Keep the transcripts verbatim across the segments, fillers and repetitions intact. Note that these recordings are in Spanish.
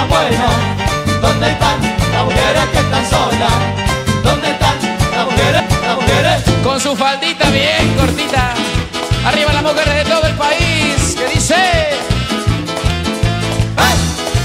tan buenos? ¿Dónde están las mujeres que están solas? ¿Dónde están las mujeres, las mujeres? Con su faldita bien cortita. Arriba las mujeres de todo el país. ¿Qué dice? ¡Ay!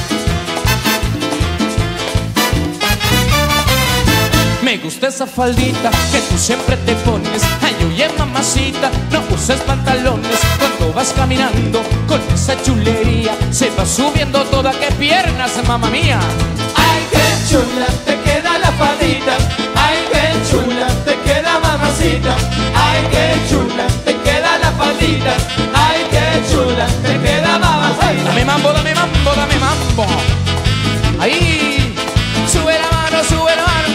Me gusta esa faldita que tú siempre te pones. Ay, oye, mamacita, no uses pantalones cuando vas caminando con esa chulería. Se va subiendo toda, qué piernas, mamá mía. Ay, qué chula te queda la faldita. Ay, qué chula te queda, mamacita. Ay, qué chula te queda la faldita. Ay, qué chula te queda, mamacita. Dame mambo, dame mambo, dame mambo. Ahí, sube la mano, sube la mano.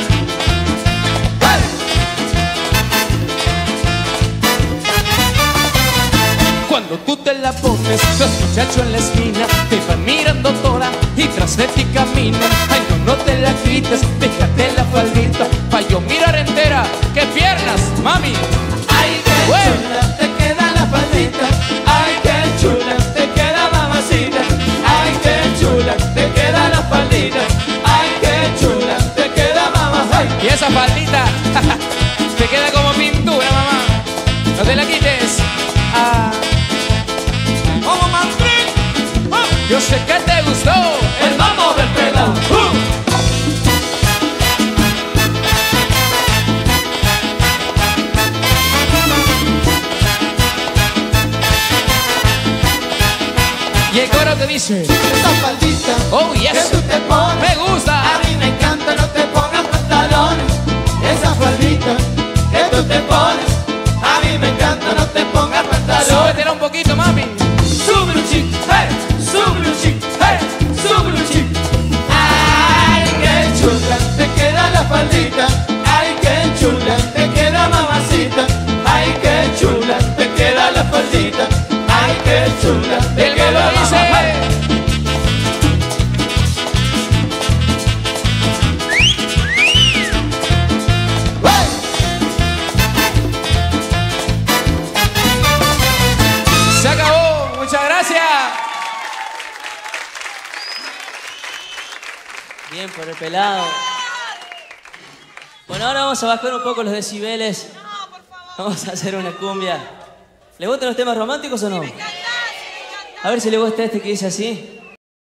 Cuando tú te la pones, los muchachos en la esquina te van mirando toda y tras de ti caminan. Ay, no, no te la quites, déjate la faldita pa' yo mirar entera. ¡Qué piernas, mami! Ay, qué bueno. Chula te queda la faldita. Ay, qué chula te queda, mamacita. Ay, qué chula te queda la faldita. Ay, qué chula te queda, mamacita. Y esa faldita te queda como pintura, mamá. No te la quites. Ah. Yo sé que te gustó el mambo del pelao. Uh. Y el coro te dice: esa faldita, oh yes, que tú te pones, me gusta. A mí me encanta, no te pongas pantalones. Esa faldita que tú te pones, a mí me encanta, no te pongas pantalones. Súbetela un poquito, mami. Súbelo, chic, hey, súbelo, chic, hey, súbelo, chic. Ay, qué chula te queda la faldita. Ay, qué chula te queda, mamacita. Ay, qué chula te queda la faldita. Ay, qué chula te el queda, lo dice. Se acabó, muchas gracias. Bien por el pelado. Bueno, ahora vamos a bajar un poco los decibeles. No, por favor. Vamos a hacer una cumbia. ¿Le gustan los temas románticos o no? Me encanta, me encanta. A ver si le gusta este que dice así.